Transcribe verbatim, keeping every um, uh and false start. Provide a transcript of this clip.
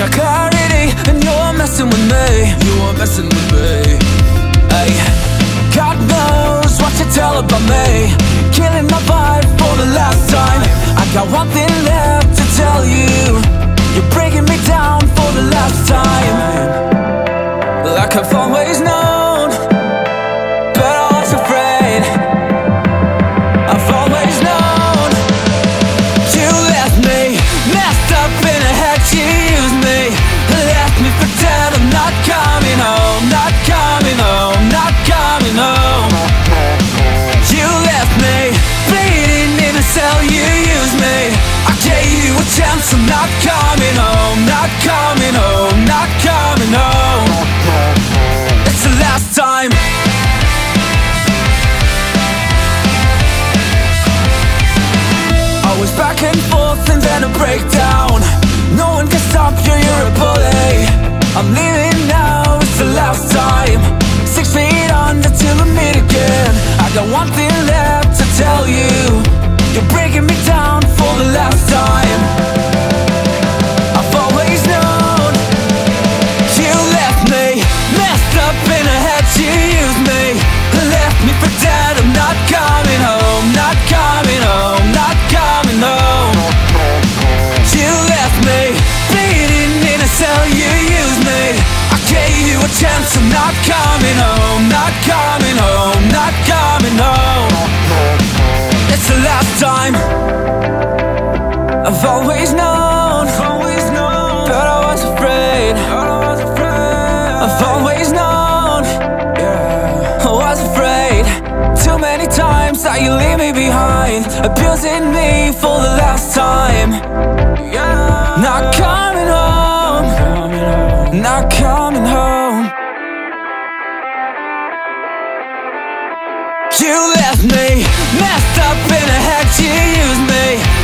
got clarity, and you're messing with me. You are messing with me. Hey, God knows what you tell about me. Killing my vibe for the last time. I got one thing left to tell you. You're breaking me down for the last time. Like I've always known, but I was afraid. I've always known. You left me messed up in the head. You used me, left me for dead. I'm not coming home, not coming home, not coming home. You left me bleeding in a cell. You used me, I gave you a chance. I'm not coming home, not coming home, not coming home. It's the last time. Always back and forth and then a breakdown. No one can stop you, you're a bully. I'm leaving now, it's the last time. Six feet under till we meet again. I got one thing left to tell you. You're breaking me down for the last time. I've always known. You left me messed up in the head. You used me, left me for dead. I'm not coming home, not coming home, not coming home. You left me bleeding in a cell. You used me, I gave you a chance. I'm not coming home, not coming home, not coming home. It's the last time. I've always known, always known, but I was afraid. I've always known, yeah. I was afraid. Too many times that you leave me behind, abusing me for the last time. Yeah. Not coming home, not coming home. You left me messed up in the head. You used me,